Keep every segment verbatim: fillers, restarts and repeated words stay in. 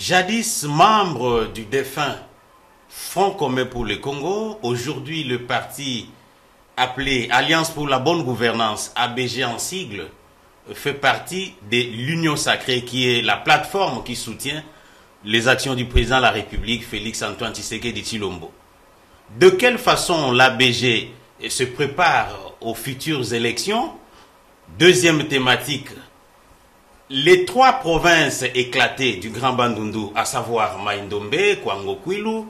Jadis membre du défunt Front commun pour le Congo, aujourd'hui le parti appelé Alliance pour la bonne gouvernance, A B G en sigle, fait partie de l'Union sacrée qui est la plateforme qui soutient les actions du président de la République, Félix-Antoine Tshisekedi Tshilombo. De quelle façon l'A B G se prépare aux futures élections? Deuxième thématique, les trois provinces éclatées du Grand Bandundu, à savoir Mai-Ndombe, Kwango-Kwilu,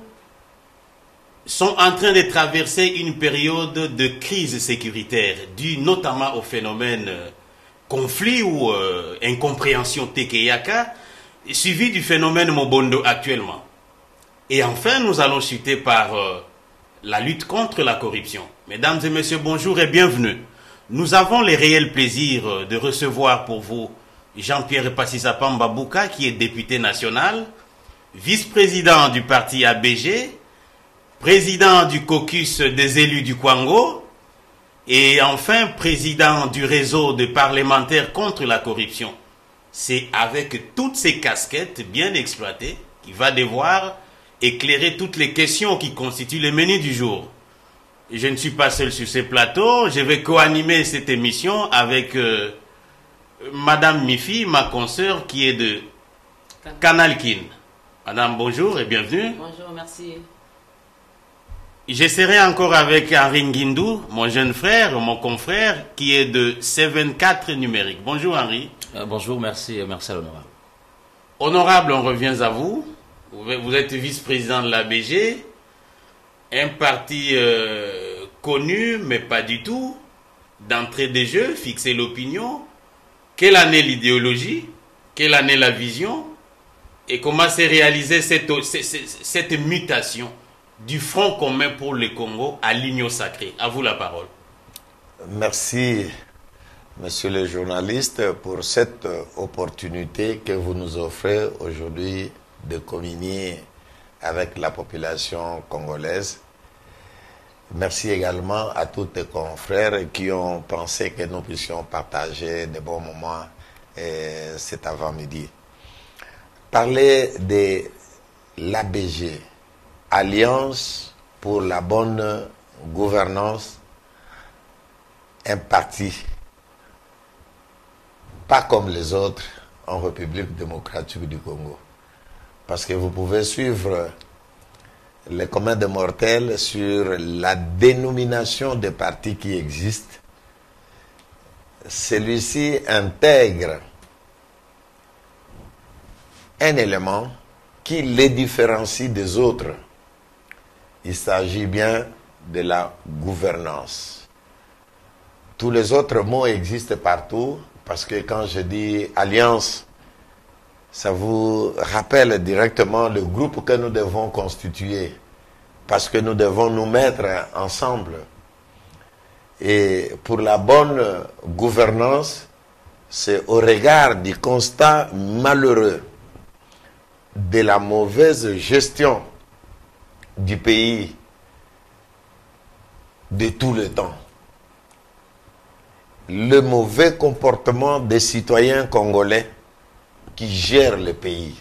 sont en train de traverser une période de crise sécuritaire due notamment au phénomène euh, conflit ou euh, incompréhension Tekeyaka, suivi du phénomène Mobondo actuellement. Et enfin, nous allons chuter par euh, la lutte contre la corruption. Mesdames et messieurs, bonjour et bienvenue. Nous avons le réel plaisir de recevoir pour vous Jean-Pierre Passissapamba Bouka, qui est député national, vice-président du parti A B G, président du caucus des élus du Kwango et enfin président du réseau de parlementaires contre la corruption. C'est avec toutes ces casquettes bien exploitées qu'il va devoir éclairer toutes les questions qui constituent le menu du jour. Je ne suis pas seul sur ce plateau, je vais co-animer cette émission avec euh, Madame Mifi, ma consoeur qui est de Canal Kin. Madame, bonjour et bienvenue. Bonjour, merci. Je serai encore avec Henri Nguindou, mon jeune frère, mon confrère, qui est de C vingt-quatre numérique. Bonjour Henri. Euh, bonjour, merci, merci à l'honorable. Honorable, on revient à vous. Vous êtes vice-président de l'A B G, un parti euh, connu, mais pas du tout. D'entrée des jeux, fixer l'opinion. Quelle en est l'idéologie? Quelle en est la vision? Et comment s'est réalisée cette, cette, cette mutation du Front commun pour le Congo à l'Union sacrée? À vous la parole. Merci, monsieur le journaliste, pour cette opportunité que vous nous offrez aujourd'hui de communier avec la population congolaise. Merci également à tous les confrères qui ont pensé que nous puissions partager de bons moments euh, cet avant-midi. Parler de l'A B G, Alliance pour la bonne gouvernance, un parti pas comme les autres en République démocratique du Congo. Parce que vous pouvez suivre les communs des mortels sur la dénomination des partis qui existent. Celui-ci intègre un élément qui les différencie des autres. Il s'agit bien de la gouvernance. Tous les autres mots existent partout, parce que quand je dis alliance, ça vous rappelle directement le groupe que nous devons constituer, parce que nous devons nous mettre ensemble. Et pour la bonne gouvernance, c'est au regard du constat malheureux de la mauvaise gestion du pays de tout le temps, le mauvais comportement des citoyens congolais qui gèrent le pays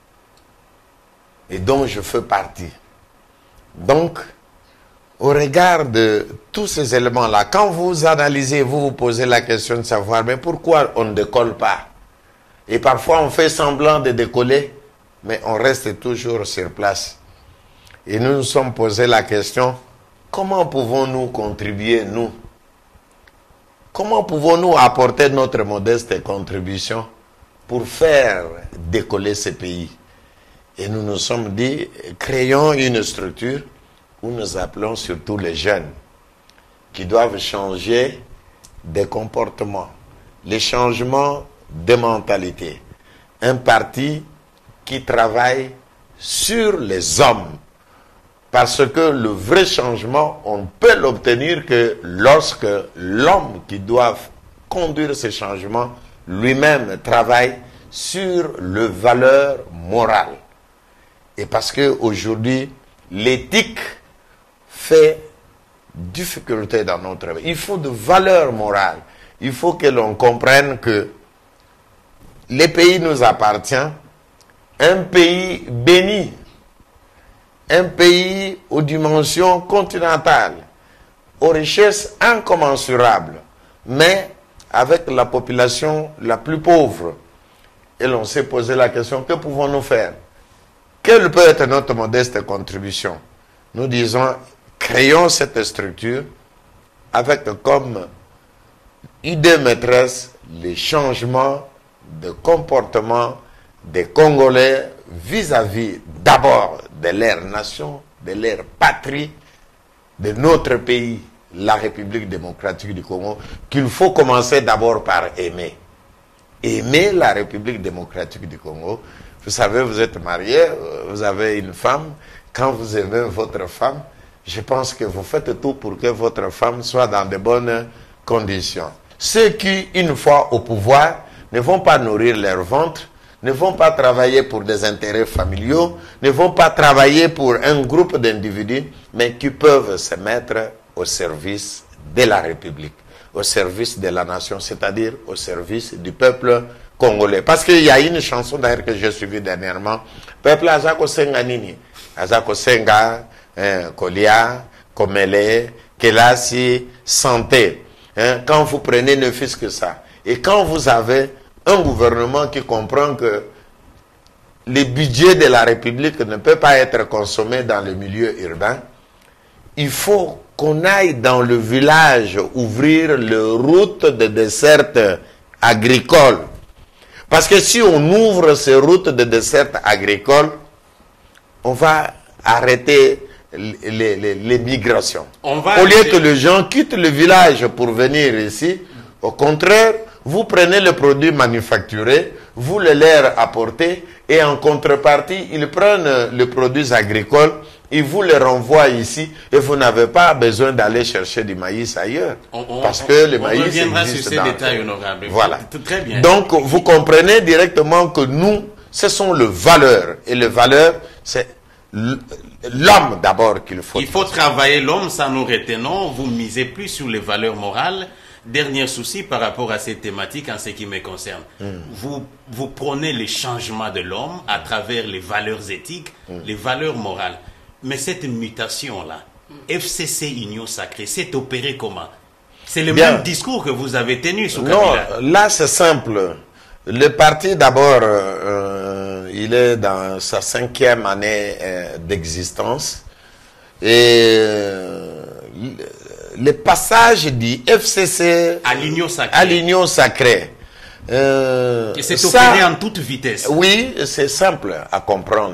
et dont je fais partie. Donc, au regard de tous ces éléments-là, quand vous analysez, vous vous posez la question de savoir, mais pourquoi on ne décolle pas? Et parfois on fait semblant de décoller, mais on reste toujours sur place. Et nous nous sommes posé la question, comment pouvons-nous contribuer, nous? Comment pouvons-nous apporter notre modeste contribution pour faire décoller ce pays? Et nous nous sommes dit, créons une structure où nous appelons surtout les jeunes qui doivent changer des comportements, les changements de mentalité. Un parti qui travaille sur les hommes. Parce que le vrai changement, on ne peut l'obtenir que lorsque l'homme qui doit conduire ce changement lui-même travaille sur le valeur morale. Et parce qu'aujourd'hui, l'éthique fait difficulté dans notre vie. Il faut de valeurs morales. Il faut que l'on comprenne que les pays nous appartiennent, un pays béni, un pays aux dimensions continentales, aux richesses incommensurables, mais avec la population la plus pauvre. Et l'on s'est posé la question, que pouvons-nous faire? Quelle peut être notre modeste contribution? Nous disons, créons cette structure avec comme idée maîtresse les changements de comportement des Congolais vis-à-vis d'abord de leur nation, de leur patrie, de notre pays, la République démocratique du Congo, qu'il faut commencer d'abord par aimer. Aimer la République démocratique du Congo. Vous savez, vous êtes marié, vous avez une femme. Quand vous aimez votre femme, je pense que vous faites tout pour que votre femme soit dans de bonnes conditions. Ceux qui, une fois au pouvoir, ne vont pas nourrir leur ventre, ne vont pas travailler pour des intérêts familiaux, ne vont pas travailler pour un groupe d'individus, mais qui peuvent se mettre au service de la République, au service de la nation, c'est-à-dire au service du peuple congolais. Parce qu'il y a une chanson d'ailleurs que j'ai suivie dernièrement, peuple Azako Senga Nini, Azako Senga, hein, Kolia, Komele, Kelasi, Santé. Hein, quand vous prenez ne fût-ce que ça, et quand vous avez un gouvernement qui comprend que le budget de la République ne peut pas être consommé dans le milieu urbain, il faut qu'on aille dans le village ouvrir les routes de desserte agricole. Parce que si on ouvre ces routes de desserte agricole, on va arrêter les, les, les migrations. On va Au lieu arrêter... que les gens quittent le village pour venir ici, au contraire, vous prenez le produit manufacturé, vous le leur apportez, et en contrepartie, ils prennent les produits agricoles, ils vous les renvoient ici, et vous n'avez pas besoin d'aller chercher du maïs ailleurs. On, on, parce que le maïs existe. On reviendra sur ces détails honorables. Voilà. Très bien. Donc, vous comprenez directement que nous, ce sont les valeurs. Et les valeurs, c'est l'homme d'abord qu'il faut. Il faut travailler l'homme, ça nous retenons. Vous misez plus sur les valeurs morales. Dernier souci par rapport à cette thématique en ce qui me concerne. Mm. Vous, vous prenez les changements de l'homme à travers les valeurs éthiques, mm. les valeurs morales. Mais cette mutation-là, F C C Union Sacrée, s'est opérée comment? C'est le Bien. même discours que vous avez tenu sous Kabila. Non, là c'est simple. Le parti d'abord, euh, il est dans sa cinquième année euh, d'existence. Et... Euh, le passage du F C C à l'Union Sacrée, à l'Union Sacrée euh, et c'est opéré en toute vitesse. Oui, c'est simple à comprendre.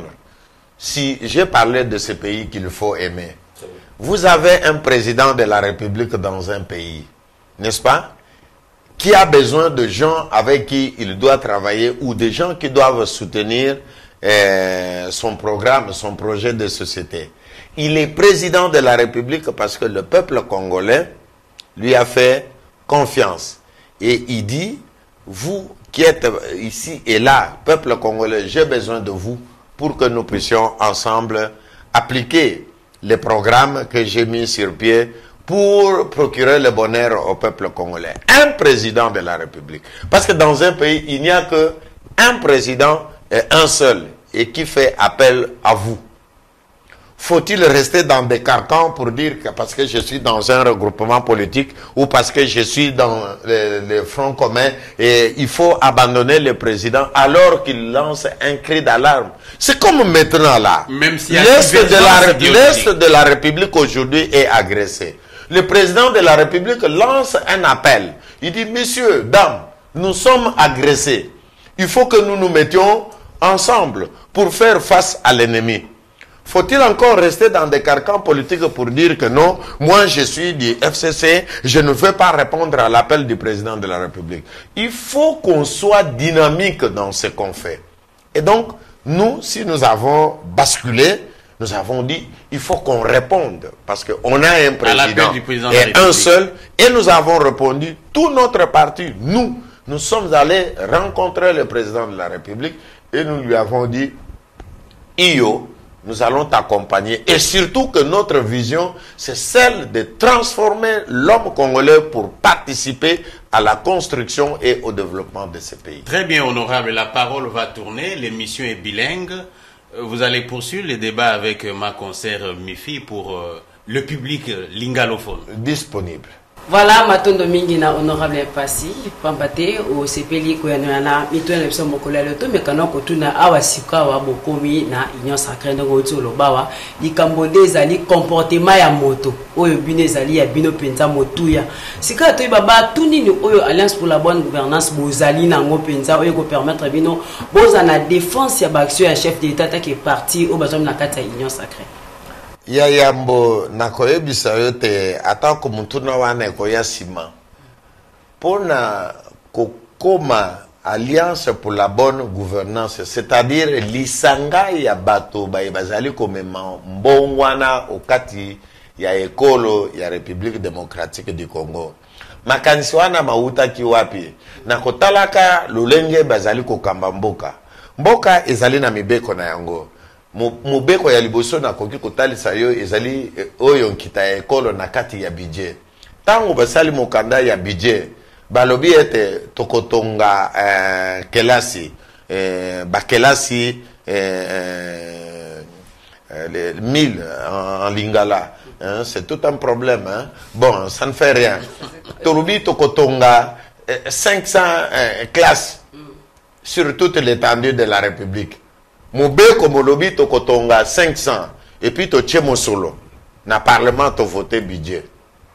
Si j'ai parlé de ce pays qu'il faut aimer, vous avez un président de la République dans un pays, n'est-ce pas, qui a besoin de gens avec qui il doit travailler ou des gens qui doivent soutenir euh, son programme, son projet de société. Il est président de la République parce que le peuple congolais lui a fait confiance. Et il dit, vous qui êtes ici et là, peuple congolais, j'ai besoin de vous pour que nous puissions ensemble appliquer les programmes que j'ai mis sur pied pour procurer le bonheur au peuple congolais. Un président de la République. Parce que dans un pays, il n'y a qu'un président et un seul, et qui fait appel à vous. Faut-il rester dans des carcans pour dire que parce que je suis dans un regroupement politique ou parce que je suis dans le, le front commun et il faut abandonner le président alors qu'il lance un cri d'alarme? C'est comme maintenant là. Même si l'Est de, la, de la République aujourd'hui est agressé. Le président de la République lance un appel. Il dit, messieurs, dames, nous sommes agressés. Il faut que nous nous mettions ensemble pour faire face à l'ennemi. Faut-il encore rester dans des carcans politiques pour dire que non, moi je suis du F C C, je ne veux pas répondre à l'appel du président de la République. Il faut qu'on soit dynamique dans ce qu'on fait. Et donc, nous, si nous avons basculé, nous avons dit, il faut qu'on réponde. Parce qu'on a un président et un seul. Et nous avons répondu, tout notre parti, nous, nous sommes allés rencontrer le président de la République et nous lui avons dit, Io, nous allons t'accompagner. Et surtout que notre vision, c'est celle de transformer l'homme congolais pour participer à la construction et au développement de ce pays. Très bien, honorable. La parole va tourner. L'émission est bilingue. Vous allez poursuivre les débats avec ma consoeur Mifi pour euh, le public lingalophone. Disponible. Voilà, matondo mingi na honorable Pasi, pambate o sepeli ko yana na mitwe na biso mokolo le to mekana ko tuna awasika wa bokomi na union sacrée ngo tsolo bawa likambo ezali comportement ya moto oyo bino ezali ya bino penza motuya sika to baba tunini oyo alliance pour la bonne gouvernance bozali na ngo penza oyo ko permettre bino boza na défense ya action ya chef d'état qui est parti au bazom na kata union sacrée. Ya yambo na koyebisa yote atako mutuna wana koya sima pona kokoma alliance pour la bonne gouvernance, c'est-à-dire lisanga ya bato ba bazali komema mbongwana okati ya ekolo ya République démocratique du Congo. Makanisi wana mauta ki wapi na kotalaka lolenge bazali kokamba mboka mboka ezali na mibeko na yango. Mubeko ya liboso na koki kotalisa yo ezali oyo nkita ya ekolo na kati ya budget. Tango basali mokanda ya budget balobi ete tokotonga eh, kelasi eh, ba kelasi eh, eh, les mille en, en lingala hein, c'est tout un problème hein? Bon, ça ne fait rien. Torubi tokotonga eh, cinq cents eh, classes sur toute l'étendue de la République. Mobeko molobi to kotonga cinq cents et puis to tchemo solo na parlement to voter budget.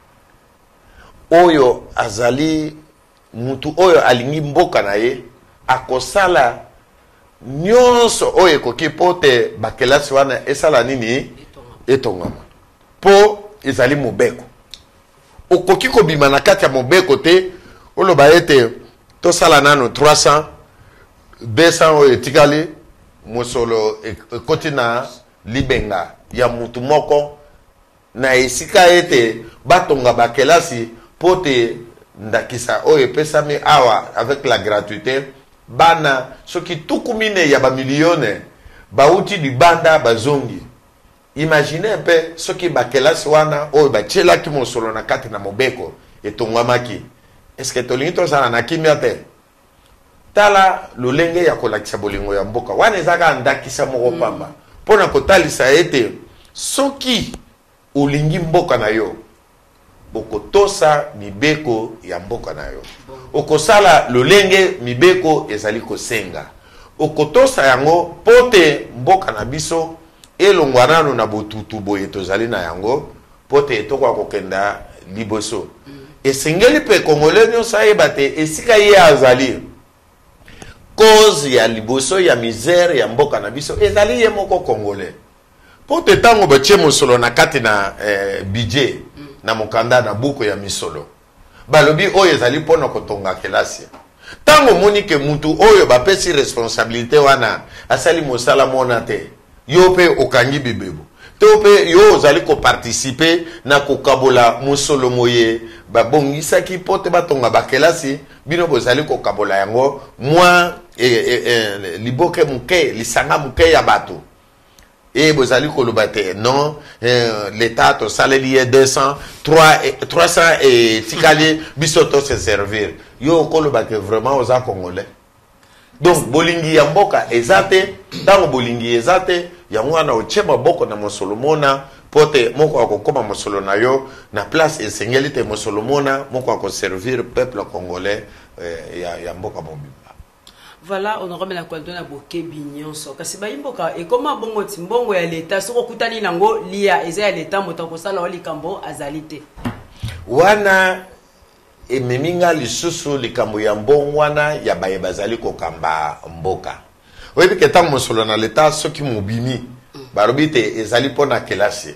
Oyo azali mutu oyo alingi mboka na ye akosala nyonso oyo koki pote bakelasi wana esala nini etongama po ezali mobeko okoki kobima na kati ya mobeko te oloba ete to sala nano trois cents deux cents oyo etikali mosolo ekoti na libenga ya mutu moko na esika ete batonga bakelasi pote ndakisa oyo epesami awa avec la gratuité bana soki tukumine ya ba millione bauti libanda bazongi. Imaginez pe soki bakelasi wana oyo bachelaki mosolo na kati na mobeko etongwamaki. Est-ce que tolingi tozala na kimia te? Tala lolenge ya kolakisa bolingo ya mboka wana ezaka ndakisa moko pamba mm. Pona kotalisa ete soki ulingi mboka na yo bokotosa mibeko ya mboka na yo okosala lolenge mibeko ezali kosenga okotosa yango pote mboka na biso elongwanano na botutu boye tozali na yango pote etoko kokenda liboso mm. Esengeli pe Congolais nyonso ayeba te esika ye azali cause ya liboso ya misère ya mboka na biso ezali ye moko Congolais. Pote tango batie mosolo na kati na eh, budget mm. na mokanda na buko ya misolo balobi oyo ezali pona kotonga kelasi tango monike mutu oyo bapesi responsabilité wana asali mosala mona te yo pe okangi bibebu to pe yo ozali ko participer na kokabola mosolo moye babongisaki pote batonga bakelasi bino bozali kokabola yango moi e, e, e, liboke muke lisanga muke ya bato et bozali koloba te non euh, l'état to saleli deux cents trois cents et tikali bisoto se servir yo koloba que vraiment oza congolais donc bolingi ya mboka ezate tango bolingi ezate yango wana ochema boko na mosolomona pote moko akokoma mosolo na yo na place esengeli te mosolomona moko akoservir peuple congolais eh, ya, ya mboka mobimba. Voilà, on aura la kwando na boke binyonso kasi bayimboka e koma bongo timbongo ya leta soko kutani nango lia eza ya leta motako sala likambo azalite wana ememinga lisusu likambo ya mbongwana ya baye bazali kokamba mboka oyebi ke tango mosolo na leta soki mobimi barobi te ezali pona kelasi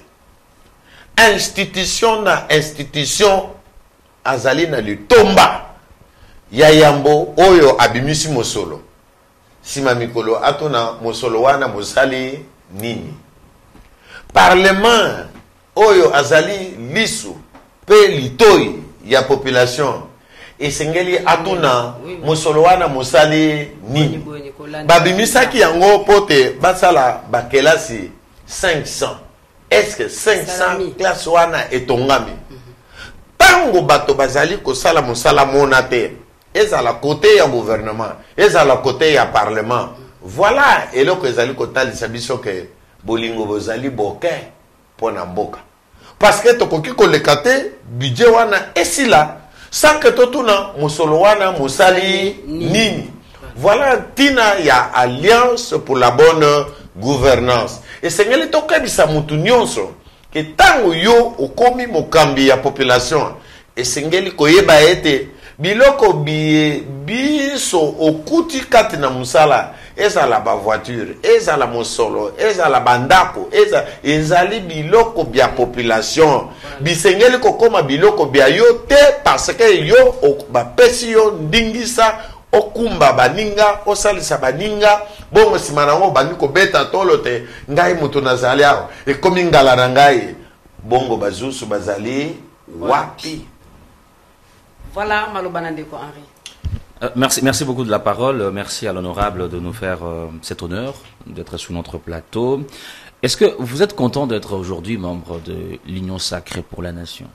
institution na institution azali na litomba ya yambo oyo abimisi mosolo sima mikolo atona mosolo wana mosali nini parlement oyo azali lisu pe litoi ya population esengeli atuna mosolo wana mosali nini babimisaki yango pote basala bakelasi cinq cents. Est-ce que cinq cents classe wana etongami tango bato bazali ko sala musala monate ezala côté ya gouvernement ezala côté ya parlement voilà eloko ezali ko talisa biso ke bolingo bozali boke pona mboka parce que tokoki ko lekate budget wana esila sans que totuna musolo wana musali nini. Voilà tina ya alliance pour la bonne gouvernance et sengeli tokebisa mutu nyonso que tango yo okomi mokambi ya population et sengeli koyeba ete biloko biye biso okuti kati na musala ezala ba voiture ezala mosolo ezala bandako eza ezali biloko bya population bisengeli kokoma biloko bya yo te parce que yo ba pesi yo ndingisa okumba baninga osalisa baninga bongo simana ngo bandi ko beta tolo te ngai mutu nazali aho e komi ngala na ngai bongo bazusu bazali wapi. Voilà Malobana Ndeko Henri. Euh, merci, merci beaucoup de la parole. Merci à l'honorable de nous faire euh, cet honneur d'être sur notre plateau. Est-ce que vous êtes content d'être aujourd'hui membre de l'Union sacrée pour la nation?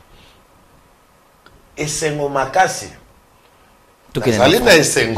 Esengo makasi. Tout en français,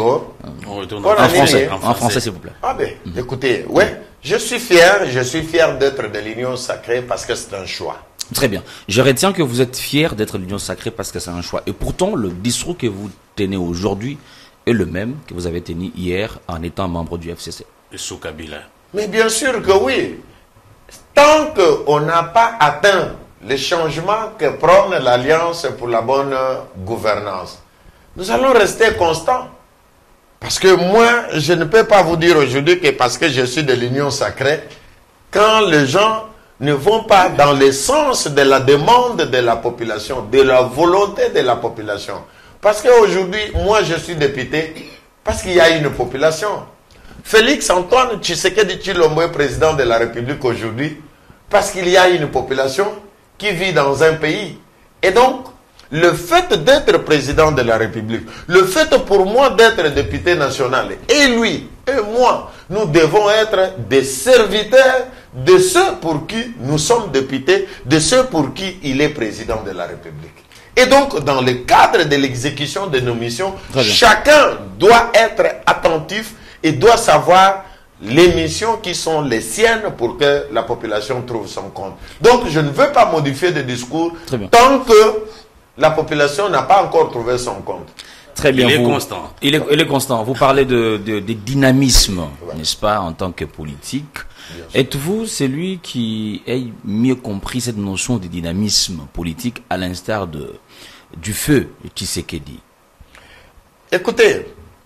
en français, en français s'il vous plaît. Ah ben, mm-hmm. Écoutez, ouais, je suis fier, je suis fier d'être de l'Union sacrée parce que c'est un choix. Très bien. Je retiens que vous êtes fier d'être l'Union sacrée parce que c'est un choix. Et pourtant, le discours que vous tenez aujourd'hui est le même que vous avez tenu hier en étant membre du F C C. Sous Kabila. Mais bien sûr que oui. Tant qu'on n'a pas atteint les changements que prône l'Alliance pour la bonne gouvernance, nous allons rester constants. Parce que moi, je ne peux pas vous dire aujourd'hui que parce que je suis de l'Union sacrée, quand les gens ne vont pas dans le sens de la demande de la population, de la volonté de la population. Parce qu'aujourd'hui, moi je suis député, parce qu'il y a une population. Félix Antoine Tshisekedi Tshilombo est président de la République aujourd'hui, parce qu'il y a une population qui vit dans un pays. Et donc, le fait d'être président de la République, le fait pour moi d'être député national, et lui, et moi, nous devons être des serviteurs de ceux pour qui nous sommes députés, de ceux pour qui il est président de la République. Et donc, dans le cadre de l'exécution de nos missions, chacun doit être attentif et doit savoir les missions qui sont les siennes pour que la population trouve son compte. Donc, je ne veux pas modifier de discours tant que la population n'a pas encore trouvé son compte. Très bien. Il vous, est constant. Il est, il est constant. Vous parlez de, de, de dynamisme, ouais. N'est-ce pas, en tant que politique. Êtes-vous celui qui ait mieux compris cette notion de dynamisme politique à l'instar de du feu de Tshisekedi? Écoutez,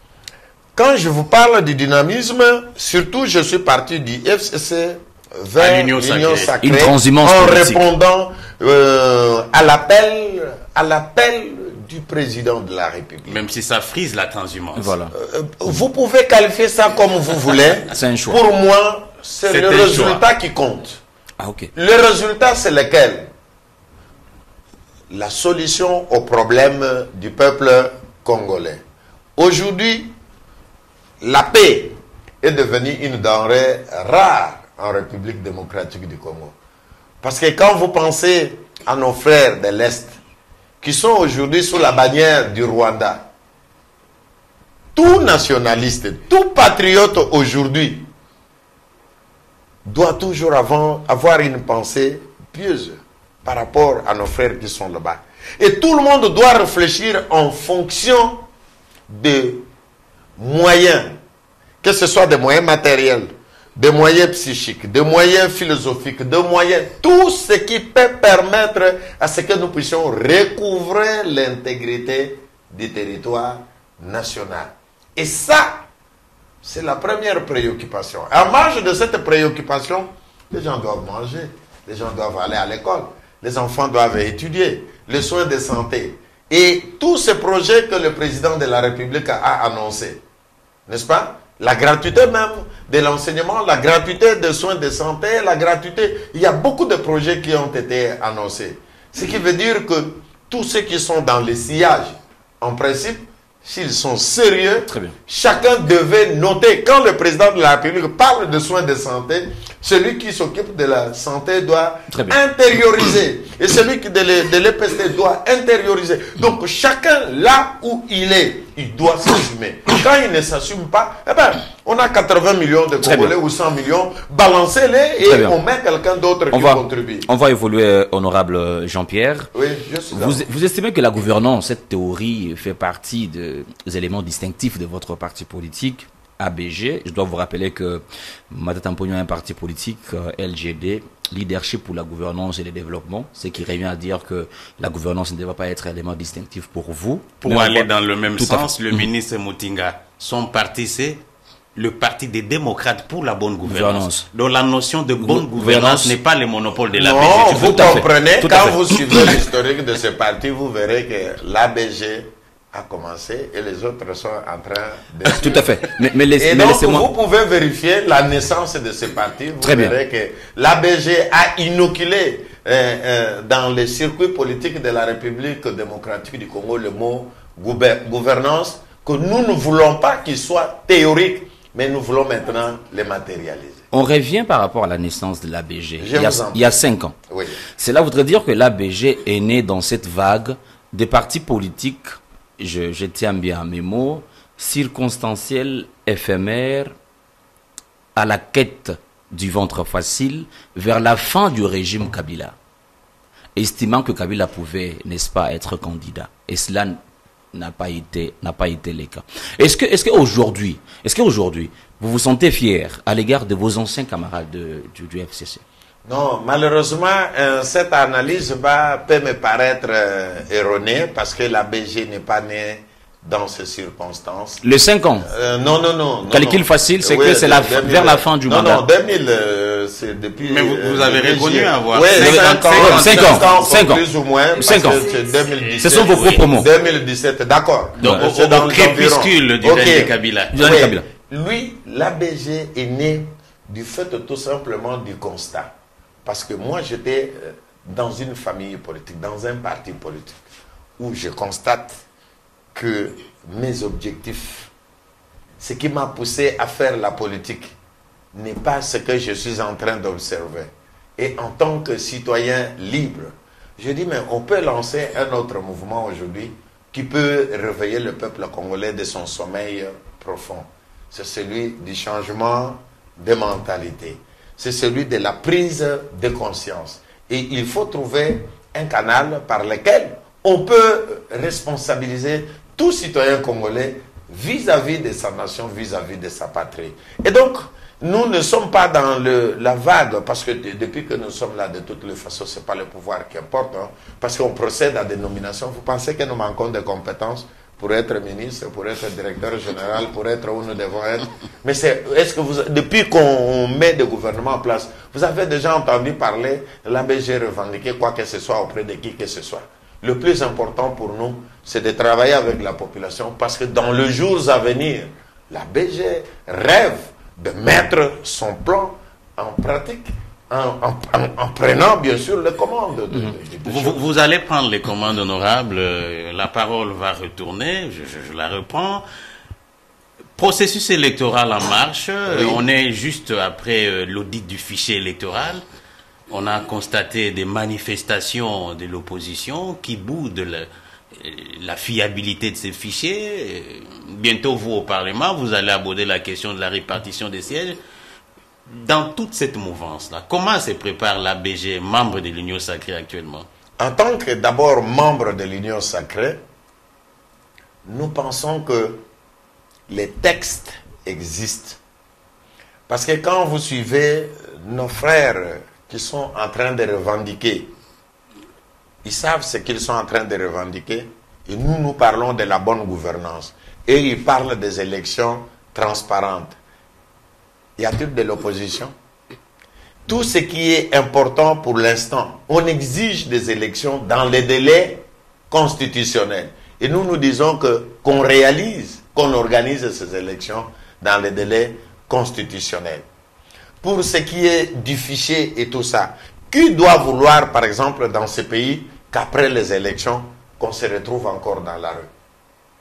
quand je vous parle du dynamisme, surtout je suis parti du F C C vers l'Union sacrée, sacrée Une transhumance en politique. répondant euh, à l'appel à l'appel du président de la République. Même si ça frise la transhumance. Voilà. Euh, vous pouvez qualifier ça comme vous voulez. C'est un choix. Pour moi, c'est le résultat choix. qui compte. Ah, ok. Le résultat, c'est lequel? La solution au problème du peuple congolais. Aujourd'hui, la paix est devenue une denrée rare en République démocratique du Congo. Parce que quand vous pensez à nos frères de l'Est, qui sont aujourd'hui sous la bannière du Rwanda, tout nationaliste, tout patriote aujourd'hui doit toujours avant, avoir une pensée pieuse par rapport à nos frères qui sont là-bas. Et tout le monde doit réfléchir en fonction des moyens, que ce soit des moyens matériels, des moyens psychiques, des moyens philosophiques, des moyens, tout ce qui peut permettre à ce que nous puissions recouvrer l'intégrité du territoire national. Et ça, c'est la première préoccupation. En marge de cette préoccupation, les gens doivent manger, les gens doivent aller à l'école, les enfants doivent étudier, les soins de santé. Et tous ces projets que le président de la République a annoncés, n'est-ce pas? La gratuité même de l'enseignement, la gratuité des soins de santé, la gratuité... Il y a beaucoup de projets qui ont été annoncés. Ce qui veut dire que tous ceux qui sont dans les sillages, en principe, s'ils sont sérieux, Très bien. chacun devait noter. Quand le président de la République parle de soins de santé, celui qui s'occupe de la santé doit intérioriser. Et celui qui de l'E P S T doit intérioriser. Donc chacun, là où il est, il doit s'assumer. Quand il ne s'assume pas, eh ben, on a quatre-vingts millions de Congolais ou cent millions, balancez-les et on met quelqu'un d'autre qui va, contribue. On va évoluer, honorable Jean-Pierre. Oui, je suis vous, vous estimez que la gouvernance, cette théorie, fait partie de, des éléments distinctifs de votre parti politique, A B G. Je dois vous rappeler que Matata Mponyo a un parti politique, L G D, Leadership pour la gouvernance et le développement, ce qui revient à dire que la gouvernance ne doit pas être un élément distinctif pour vous. Pour Mais aller va... dans le même Tout sens, le ministre Moutinga, son parti c'est le parti des démocrates pour la bonne gouvernance. gouvernance. Donc la notion de bonne Gou gouvernance n'est pas le monopole de l'A B G. Non, vous comprenez, quand vous suivez l'historique de ce parti, vous verrez que l'A B G a commencé et les autres sont en train de... Tout à fait. Mais, mais laisse, et mais donc, vous pouvez vérifier la naissance de ce parti. Vous Très verrez bien. que l'A B G a inoculé euh, euh, dans les circuits politiques de la République démocratique du Congo le mot gouvernance, que nous ne voulons pas qu'il soit théorique, mais nous voulons maintenant le matérialiser. On revient par rapport à la naissance de l'A B G. Je il, y a, vous en il y a cinq ans. Oui. Cela voudrait dire que l'A B G est né dans cette vague des partis politiques, je, je tiens bien à mes mots, circonstanciels, éphémères, à la quête du ventre facile, vers la fin du régime Kabila, estimant que Kabila pouvait, n'est-ce pas, être candidat. Et cela n'a pas été, n'a pas été le cas. Est-ce que, est-ce qu'aujourd'hui, est-ce qu'aujourd'hui, vous vous sentez fier à l'égard de vos anciens camarades de, du, du F C C? Non, malheureusement, euh, cette analyse va, peut me paraître euh, erronée parce que l'A B G n'est pas né dans ces circonstances. Les cinq ans euh, Non, non, non. Calcul non. facile, c'est oui, que c'est la, deux mille, vers la fin du non, mandat. Non, deux mille, euh, c'est depuis... Mais vous, vous avez reconnu avoir... Oui, cinq ans, cinq ans, cinq ans, plus ou moins. cinq ans. C'est deux mille dix-sept. Ce sont vos propres mots. deux mille dix-sept, d'accord. Donc, au, au, au crépuscule du okay. de Kabila. Oui. Kabila. Lui, l'A B G est né du fait tout simplement du constat. Parce que moi, j'étais dans une famille politique, dans un parti politique, où je constate que mes objectifs, ce qui m'a poussé à faire la politique, n'est pas ce que je suis en train d'observer. Et en tant que citoyen libre, je dis, mais on peut lancer un autre mouvement aujourd'hui qui peut réveiller le peuple congolais de son sommeil profond. C'est celui du changement de mentalité. C'est celui de la prise de conscience. Et il faut trouver un canal par lequel on peut responsabiliser tout citoyen congolais vis-à-vis de sa nation, vis-à-vis de sa patrie. Et donc, nous ne sommes pas dans le, la vague, parce que de, depuis que nous sommes là, de toutes les façons, ce n'est pas le pouvoir qui importe, hein, parce qu'on procède à des nominations. Vous pensez que nous manquons de compétences pour être ministre, pour être directeur général, pour être où nous devons être. Mais c'est, est-ce que vous, depuis qu'on met des gouvernements en place, vous avez déjà entendu parler de l'A B G revendiquer quoi que ce soit auprès de qui que ce soit? Le plus important pour nous, c'est de travailler avec la population, parce que dans les jours à venir, l'A B G rêve de mettre son plan en pratique, en, en, en, en prenant bien sûr les commandes. De, mmh. de, de vous, vous allez prendre les commandes, honorables. La parole va retourner, je, je, je la reprends. Processus électoral en marche. Oui. On est juste après l'audit du fichier électoral. On a constaté des manifestations de l'opposition qui boudent le, la fiabilité de ces fichiers. Bientôt, vous, au Parlement, vous allez aborder la question de la répartition des sièges. Dans toute cette mouvance-là, comment se prépare l'A B G, membre de l'Union Sacrée actuellement? En tant que d'abord membre de l'Union Sacrée, nous pensons que les textes existent. Parce que quand vous suivez nos frères qui sont en train de revendiquer, ils savent ce qu'ils sont en train de revendiquer, et nous, nous parlons de la bonne gouvernance. Et ils parlent des élections transparentes. Y a-t-il de l'opposition? Tout ce qui est important pour l'instant, on exige des élections dans les délais constitutionnels. Et nous, nous disons que qu'on réalise, qu'on organise ces élections dans les délais constitutionnels. Pour ce qui est du fichier et tout ça, qui doit vouloir, par exemple, dans ce pays, qu'après les élections, qu'on se retrouve encore dans la rue?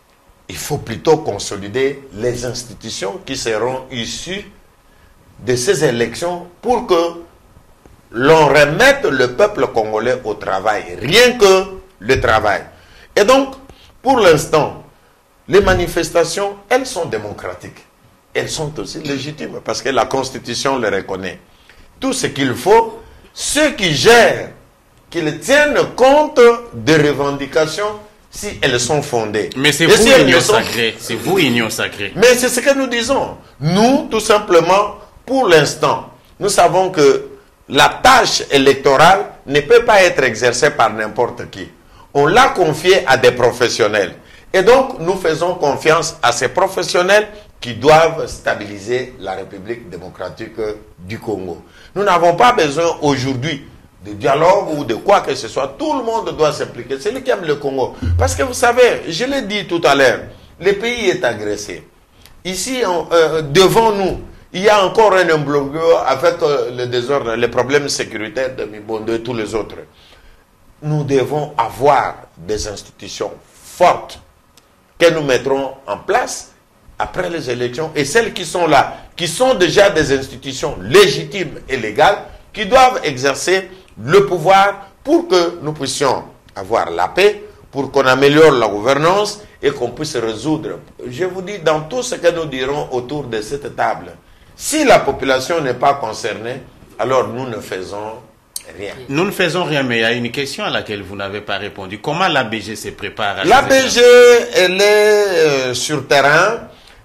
il faut plutôt consolider les institutions qui seront issues de ces élections pour que l'on remette le peuple congolais au travail, rien que le travail. Et donc, pour l'instant, les manifestations, elles sont démocratiques. Elles sont aussi légitimes parce que la Constitution les reconnaît. Tout ce qu'il faut, ceux qui gèrent, qu'ils tiennent compte des revendications si elles sont fondées. Mais c'est vous, si Union sont... Sacrée. C'est vous, Union Sacrée. Mais c'est ce que nous disons. Nous, tout simplement, pour l'instant, nous savons que la tâche électorale ne peut pas être exercée par n'importe qui. On l'a confiée à des professionnels. Et donc, nous faisons confiance à ces professionnels qui doivent stabiliser la République démocratique du Congo. Nous n'avons pas besoin aujourd'hui de dialogue ou de quoi que ce soit. Tout le monde doit s'impliquer. C'est lui qui aime le Congo. Parce que vous savez, je l'ai dit tout à l'heure, le pays est agressé. Ici, on, euh, devant nous, il y a encore un imbroglio avec euh, le désordre, les problèmes sécuritaires de Mibondo et tous les autres. Nous devons avoir des institutions fortes que nous mettrons en place après les élections. Et celles qui sont là, qui sont déjà des institutions légitimes et légales, qui doivent exercer le pouvoir pour que nous puissions avoir la paix, pour qu'on améliore la gouvernance et qu'on puisse résoudre. Je vous dis, dans tout ce que nous dirons autour de cette table, si la population n'est pas concernée, alors nous ne faisons rien. Nous ne faisons rien, mais il y a une question à laquelle vous n'avez pas répondu. Comment l'A B G se prépare à L'A B G, elle est euh, sur terrain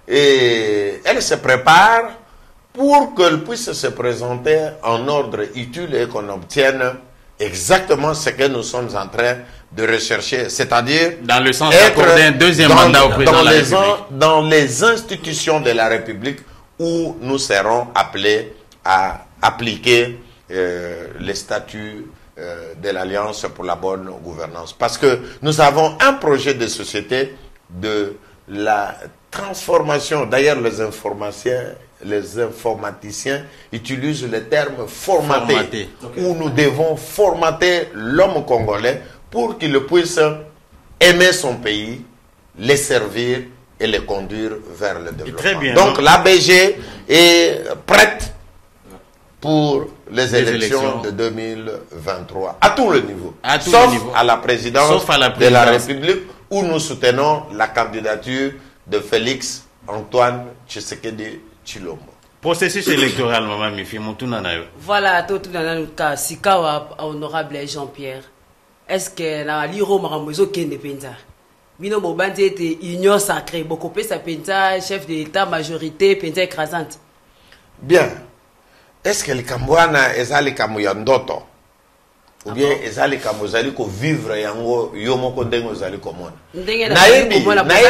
et elle se prépare pour qu'elle puisse se présenter en ordre utile et qu'on obtienne exactement ce que nous sommes en train de rechercher, c'est-à-dire dans le sens d'accorder un deuxième dans, mandat au président dans de la les République. en, dans les institutions de la République où nous serons appelés à appliquer euh, les statuts euh, de l'Alliance pour la bonne gouvernance. Parce que nous avons un projet de société de la transformation. D'ailleurs, les informaticiens, les informaticiens utilisent le terme formaté, Formaté. Okay. Où nous devons formater l'homme congolais pour qu'il puisse aimer son pays, les servir et les conduire vers le développement. Très bien. Donc l'A B G est prête pour les, les élections, élections de deux mille vingt-trois, à tous les niveaux, à tous sauf, les niveaux. À la présidence sauf à la présidence de la République, où nous soutenons la candidature de Félix Antoine Tshisekedi Tshilombo. Processus électoral, maman Mifi, Moutounanayo. Voilà, tout le monde, Sikawa, honorable Jean-Pierre. Est-ce que na liro maramozo kende penza? Bino Mobandi était union sacrée, beaucoup plus sa penza, chef d'État, majorité, penza écrasante. Bien. Est-ce que le Kambouana est allé Kamoyandoto? Ou bien est allé Kamozali ko vivre yango yomoko dengo zali komona? Naebi,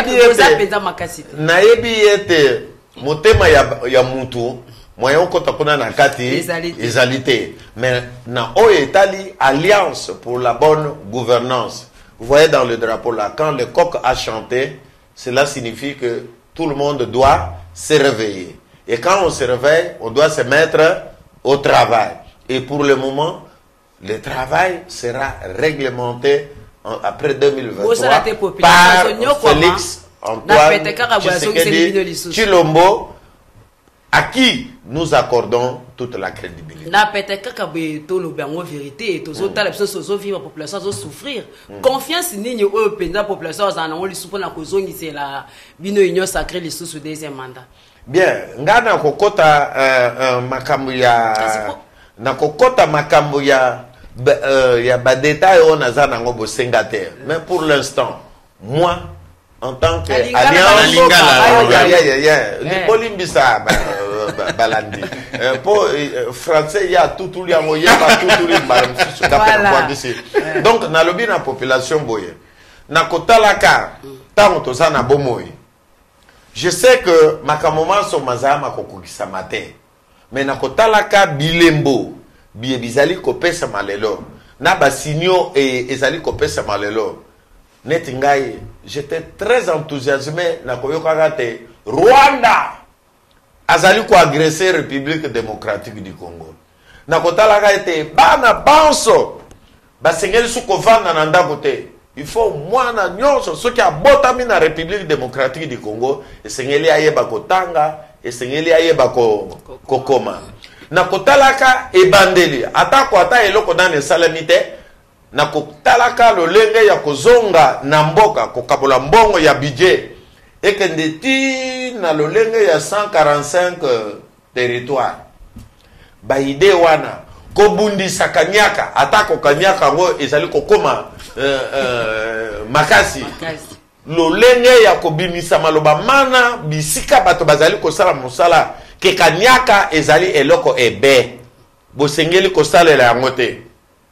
naebi ete motema ya ya mutu moyen kota kuna na kati ezalité. Mais na o etali alliance pour la bonne gouvernance. Vous voyez dans le drapeau là, quand le coq a chanté, cela signifie que tout le monde doit se réveiller. Et quand on se réveille, on doit se mettre au travail. Et pour le moment, le travail sera réglementé en, après deux mille vingt-trois par Félix Antoine Tshisekedi Tshilombo, à qui nous accordons toute la crédibilité. Na peut-être que tout le bien vérité et tous autres les personnes vivent la population souffrir. Confiance ni au pendant population en on lui souffre na cause ni c'est la bino union sacrée les sous deuxième mandat. Bien, ngana kokota euh, makambo ya na kokota makambo ya euh, ya ba détail on a za nango bosenga te. Mais pour l'instant, moi en tant que alliance ya ya ya ya ni polimbisa balandi pour français ya tout li yango ya ba tout li ba d'ici. Donc na lobi na population boye na kotalaka tango toza na bomoyi. Je sais que makamoma so mazama kokukisa matin. Mais na kotalaka bilembo biye bizali kopesa malelo na basinyo et ezali kopesa malelo. Netingai, j'étais très enthousiasmé na koyoka te Rwanda azali ko agresser République démocratique du Congo. Na kotalaka ete bana banso basengeli su kovanda na ndako te il faut mwana nyonso ceux qui a botami na République démocratique du Congo esengeli ayeba kotanga esengeli ayeba ko kokoma na kotalaka ebandeli atako ata eloko dane salamite na kotalaka lolenge ya kozonga na mboka kokabola mbongo ya budget ekende ti na lolenge ya cent quarante-cinq territoire ba ide wana kobundisa kanyaka atako kanyaka ngo ezali kokoma uh, uh, makasi lolenge ya kobimisa maloba mana bisika bato bazali kosala mosala ke kanyaka ezali eloko ebe bosengeli kosalela yango te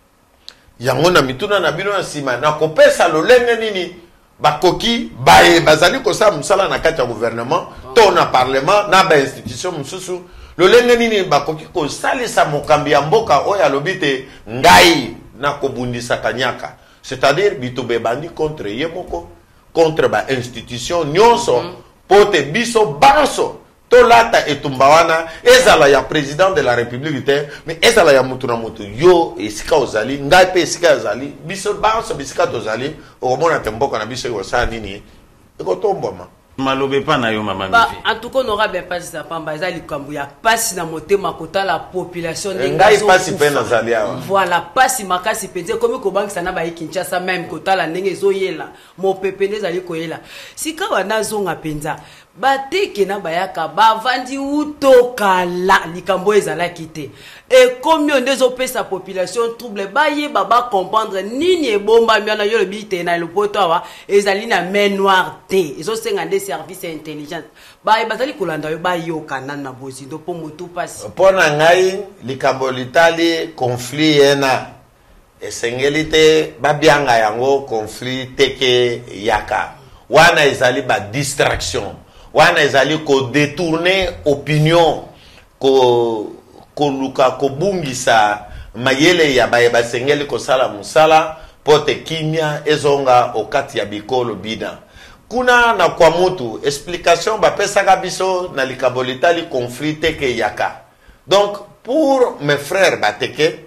yango na mituna na bino na sima na kopesa lolenge nini bakoki baye bazali kosala mosala na kati ya gouvernement to na parlement na ba institution mususu lolenge nini bakoki kosalisa mokambi ya mboka oyo alobi te ngai na kobundisa kanyaka c'est-à-dire bito bebandi contre ye moko contre ba institution nyonso mm -hmm. pote biso banso tolata etumba wana ezala ya président de la république te mais ezala ya mutu na mutu yo esika ozali ngai pe esika ozali biso banso bisika tozali okomona te mboka na biso ekosala nini ekotombwama malobe pa na yo mama ba en tout cas on aura bien pas ça pamba za likambu ya pasi na motema kota la population ngai pasi pe na zalia voilà pasi makasi peze comme ko banki sana ba Kinshasa même kota la ndenge ezoyela mo pepende zali koyela sika wana zonga penza bateke na bayaka bavandi utokala likambo ezala kite et combien ndezo pesa population trouble baye baba comprendre nini ebomba miana yo lebite na lopoto awa ezali na main noire te ezo senga des services intelligents baye bazali kolanda yo bayo kanana bozindo po mutu pasi pona ngai likambo litali conflit ena esengelite babianga yango conflit teke yaka wana ezali ba distraction wana ezali ko détourner opinion ko ko luka ko bungisa mayele ya baye basengeli ko sala musala pote kimia ezonga okati ya bikolo bina kuna na kwa mutu explication ba pesa biso na likabolita li conflit teke yaka donc pour mes frères bateke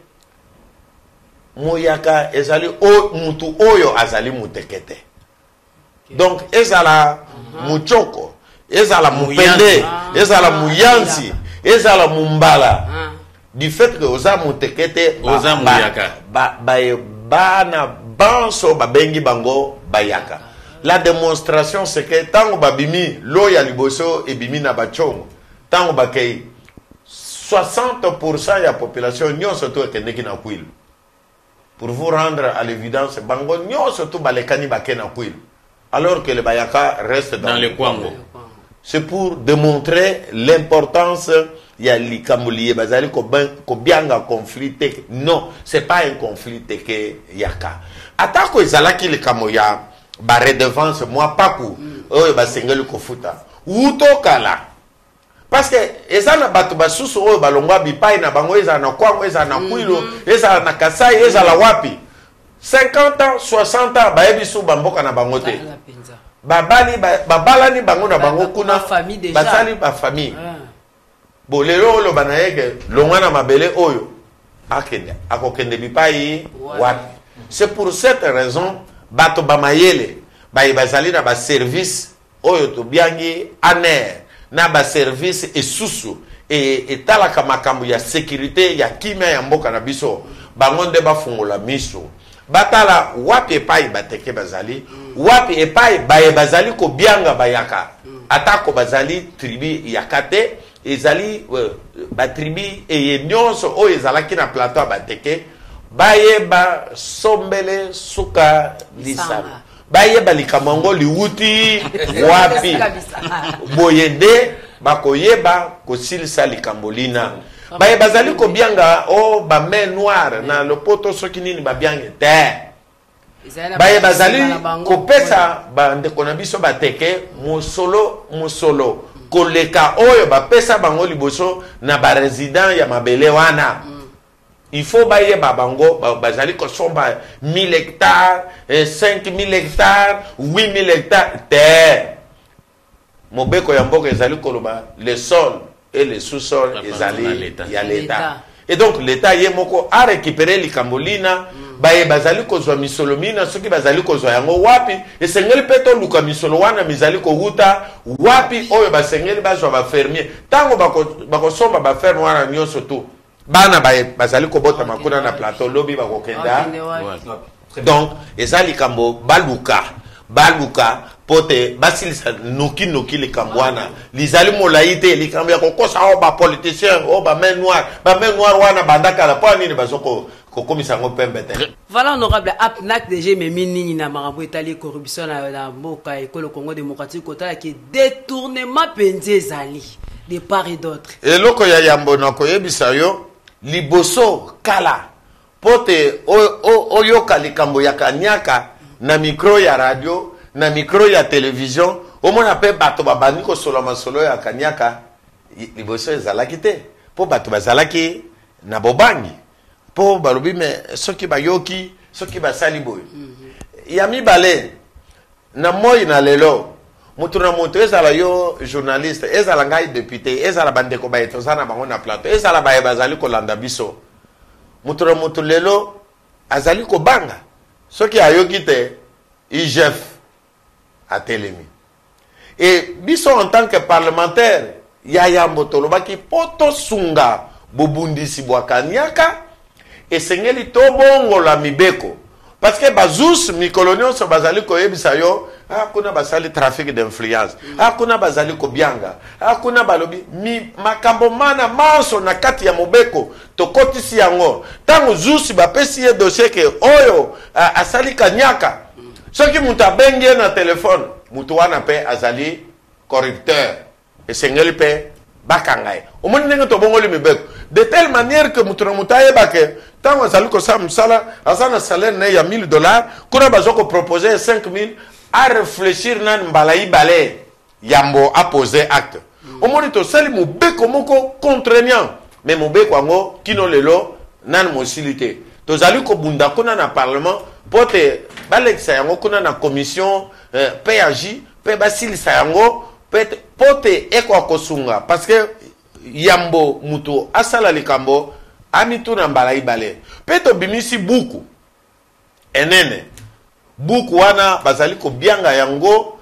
moyaka ezali o mutu oyo azali mutekete donc ezala muchoko ezala mupende ezala muyansi ezala mumbala du fait que oza mutekete oza muyaka ba ba bana banso babengi bango bayaka la démonstration c'est que tango babimi lo ya liboso ebimi na bachongo tango bakei soixante pour cent ya population nyonso to ekendeki na kwil pour vous rendre à l'évidence bango nyonso to balekani bakena kwil alors que le bayaka reste dans, dans le Kwango. C'est pour démontrer l'importance il y a likamoulié bazali ko ko bianga conflit tek non c'est pas un conflit que yaka atako ezalaki likamoya ba redevance moi paku oyo basengeli ko futa utokala parce que ezana batu basusu oyo balongwa bipai na bango ezana na Kwango ezana na Kwilo ezana na Kasai ezana wapi cinquante ans soixante ans bayebisu bamboka na bango te babali babalani bango na bango kuna basali ba famille bo lelo lo banayeke longwana mabele oyo akende akokende bipai wapi c'est pour cette raison bato bamayele baye bazali na ba service oyo to biangi aner na ba service esusu e etalaka makambo ya sécurité ya kimia ya mboka na biso bango nde bafungola miso batala wapi epai bateke bazali wapi epai baye bazali ko bianga bayaka atako bazali tribi yakate ezali uh, ba tribi e nyonso o ezalaki na plateau bateke baye ba sombele suka lisana baye balikamwango liwuti wapi boyede bakoyeba kosilisa likambolina baye bazali ko bianga o ba main noire na lopoto soki nini ba biange te baye bazali ko pesa ba ndeko na biso bateke musolo musolo koleka oyo ba pesa bango liboso na ba résident ya mabele wana il faut baye babango bazali ko somba mille hectares cinq mille hectares huit mille hectares te mobeko ya mboka ezali koloba le sol et le sous-sol ezali ya l'état et donc l'état yemoko a récupéré likambolina baye bazali kozwa misolo mina soki bazali kozwa yango wapi esengeli pe toluka misolo wana mizali koguta wapi oyo basengeli bazwa bafermier ntango bakosomba baferme wana nyonso tu bana baye bazali kobota makuna na plateau lobi bakokenda donc eza likambo baluka baluka pote basilisa noki noki likambo wana lizali molai te likambo ya kokosa o bapoliticien o bamain noir bamain noir wana bandakala mpo nini bazoko kokomisa yango pembe te. Voilà, honorable apnak déjà memi nini na makambo etali corruption na mboka ekolo Congo démocratique kotala ki détournement penzi ezali de part et d'autre. Eloko ya yambo na koyebisa yo liboso kala pote oyoka likambo ya kanyaka na micro ya radio na micro ya télévision omona pe bato babandi kosola masolo ya kanyaka liboso ezalaki te po bato bazalaki na bobangi po balobi me soki bayoki soki basali boy ya mibale na moi na lelo mutu na mutu ezala yo journaliste ezala ngai député ezala bandeko bayeto zana bango na plateau ezala baye bazali kolanda biso mutu na mutu lelo azali kobanga soki ayoki te I G F a telemi et biso en tant que parlementaire ya yambo tolobaki poto sunga bobundisi bwakanyaka esengeli tobongo la mibeko parce que bazus mikolonio so bazali koyebisa yo ah kuna basali trafic d'influence ah kuna bazali kobianga ah kuna balobi mi makambo mana manso na kati ya mobeko tokotisi yango tango zusi bapesi ye dossier ke oyo ah, asali kanyaka soki mutu abengi na telefone mutu wana pe azali corrupteur esengeli pe bakangai omoni ndenge tobongoli mibeko de telle manière que mutu na mutu ayeba ke tango azali kosala mosala aza na salaire na ya mille dollars kuna bazoko proposer cinq mille à réfléchir nani mbala ibale yambo a poser acte omoni tosali mobeko moko contraignant mais mobeko yango kino lelo nani mosili te tozali kobunda kuna na parlement pote balekisa yango kuna na commission euh, P A J pe basilisa yango pote eko kosunga parce que yambo mutu asala likambo amitu na mbala ibale peto bimisi buku enene buku wana bazali ko bianga yango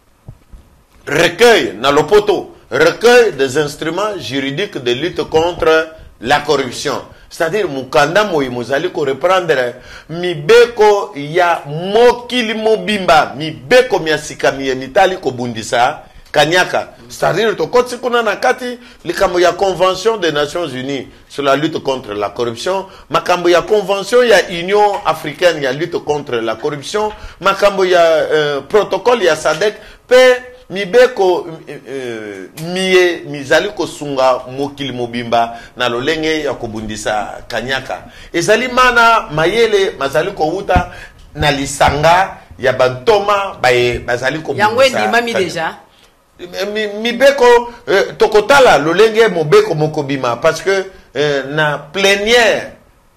recueil na lopoto recueil des instruments juridiques de lutte contre la corruption c'est-à-dire mukanda moyi mozali ko reprendre mibeko ya mokili mobimba mibeko miasika mitali ko bundisa kanyaka c'est-à-dire to kotsi kuna na kati likambo ya convention des Nations Unies sur la lutte contre la corruption makambo ya convention ya Union africaine ya lutte contre la corruption makambo ya euh, protocole ya SADC pe mibeko euh, mie mizali ko sunga mokili mobimba na lolenge ya kobundisa kanyaka ezali mana mayele mazali ko uta na lisanga ya bantoma baye bazali ko yango endimami déjà mi, mi beko euh, tokotala lolenge mobeko mokobima parce que euh, na plénière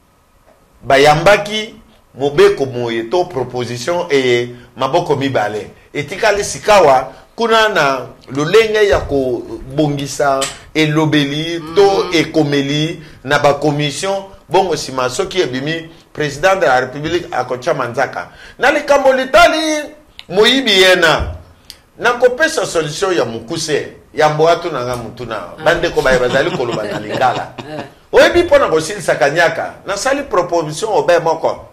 bayambaki mobeko moye to proposition et maboko mibale etikali sikawa kuna na lolenge ya ko bongisa elobeli mm. to ekomeli na ba commission bongo sima soki ebimi président de la république akocha manzaka na likambo litali moyibi yena na kopesa solution ya mukuse ya mboatu na nga mutuna bande ko baye bazali koloba na lingala oyebi pona kosilisa kanyaka na sali proposition obe moko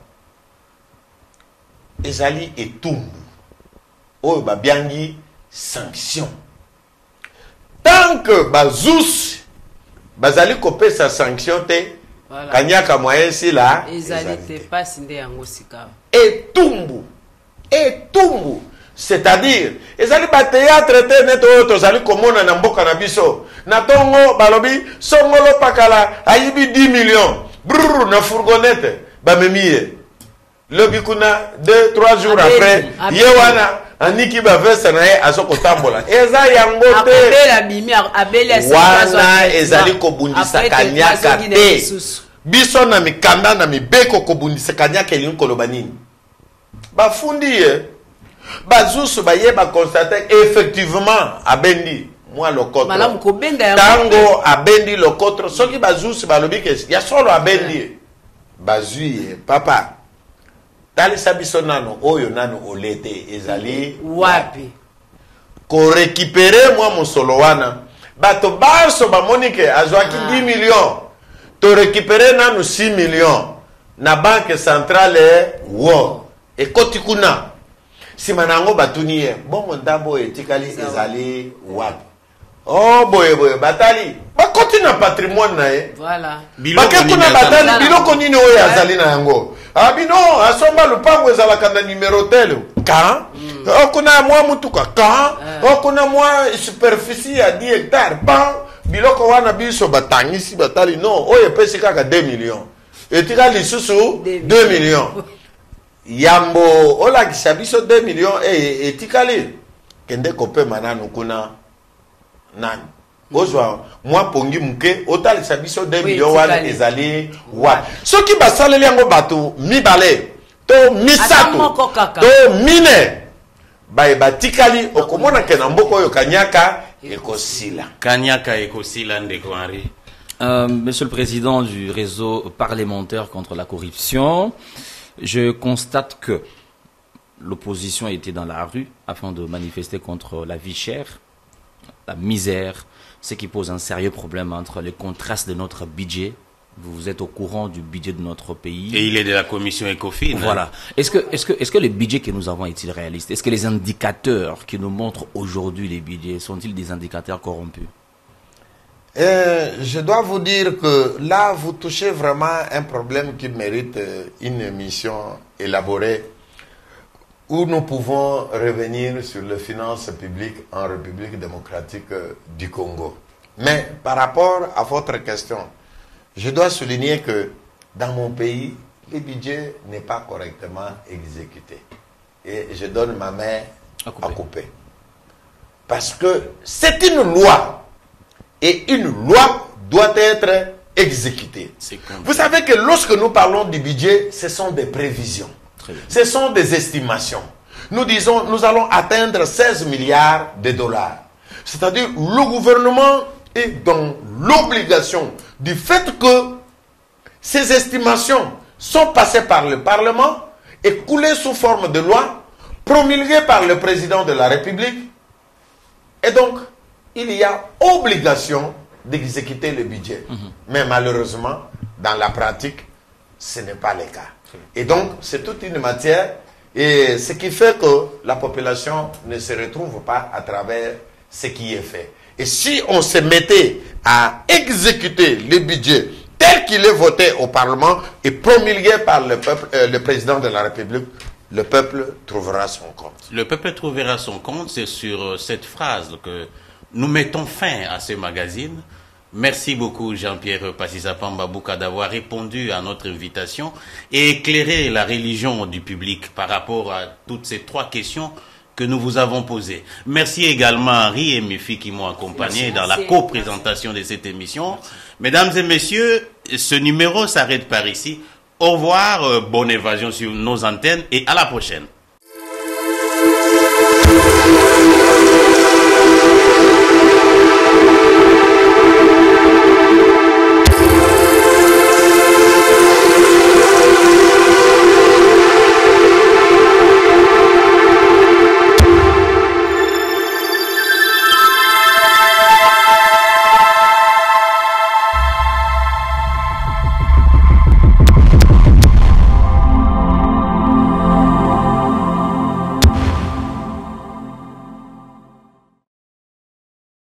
ezali etumbu oyo babiangi sanction tant que bazous bazali kopesa sanction te voilà. Kanyaka moyen si la ezali te pas nde yango sika etumbu etumbu c'est-à-dire ezali ba théâtre te neto tozali komona na mboka na biso na tongo balobi songolo pakala ayibi dix millions brrr na fourgonnette ba memie lobi kuna deux trois jours Abeli, après Abeli. Yewana aniki ba veste na ye azoko tambola eza yango te abela bimi abeli wana ezali kobundisa kanyaka te biso na mikanda na mibeko kobundisa kanyaka elingi koloba nini bafundi ye bazusu baye ba constater effectivement abendi moi lokotro tango abendi lokotro soki bazusu balobi ke ya solo abendi bazui papa talisa biso nano oyo nano olete ezali wapi ko récupérer moi mosolo wana bato baso bamoni ke azwaki ah. dix millions to récupérer nano six millions na banque centrale wo ekoti kuna sima nango batuni ye bongo ndambo etikali ezali wapi oh boye boye batali bakoti na patrimoine na ye voilà bake kuna batali biloko nini oyo azali na yango abino asomba lupango ezalaka na numero tel ka mm. okuna mwa mutuka ka uh. okuna mwa superficie ya dix hectares ba biloko wana biso batangisi batali no oyo epesi kaka deux millions etikali lisusu deux millions yambo olakisa biso deux millions e etikali kende kope mananu kuna nani ozwa mwa pongi muke otalisa biso deux millions wana ezali wa soki basaleli yango bato mibale to misato to mine baye batikali okomona ke na mboka oyo kanyaka ekosila kanyaka ekosila ndeko Henri. Euh, Monsieur le Président du réseau parlementaire contre la corruption, je constate que l'opposition était dans la rue afin de manifester contre la vie chère, la misère, ce qui pose un sérieux problème entre les contrastes de notre budget. Vous êtes au courant du budget de notre pays. Et il est de la commission ECOFIN. Voilà. Est-ce que, est-ce que, est-ce que le budget que nous avons est-il réaliste? Est-ce que les indicateurs qui nous montrent aujourd'hui les budgets sont-ils des indicateurs corrompus? Euh, je dois vous dire que là, vous touchez vraiment un problème qui mérite une émission élaborée où nous pouvons revenir sur les finances publiques en République démocratique du Congo. Mais par rapport à votre question, je dois souligner que dans mon pays, le budget n'est pas correctement exécuté. Et je donne ma main à couper. À couper. Parce que c'est une loi. Et une loi doit être exécutée. Vous savez que lorsque nous parlons du budget, ce sont des prévisions. Ce sont des estimations. Nous disons, nous allons atteindre seize milliards de dollars. C'est-à-dire, le gouvernement est dans l'obligation du fait que ces estimations sont passées par le Parlement et coulées sous forme de loi, promulguées par le président de la République. Et donc, il y a obligation d'exécuter le budget. Mmh. Mais malheureusement, dans la pratique, ce n'est pas le cas. Et donc, c'est toute une matière, et ce qui fait que la population ne se retrouve pas à travers ce qui est fait. Et si on se mettait à exécuter le budget tel qu'il est voté au Parlement et promulgué par le peuple, euh, le président de la République, le peuple trouvera son compte. Le peuple trouvera son compte, c'est sur cette phrase que nous mettons fin à ce magazine. Merci beaucoup Jean-Pierre Passisa-Pamba Bouka d'avoir répondu à notre invitation et éclairé la religion du public par rapport à toutes ces trois questions que nous vous avons posées. Merci également à Henri et mes filles qui m'ont accompagné dans la co-présentation de cette émission. Merci. Mesdames et messieurs, ce numéro s'arrête par ici. Au revoir, bonne évasion sur nos antennes et à la prochaine.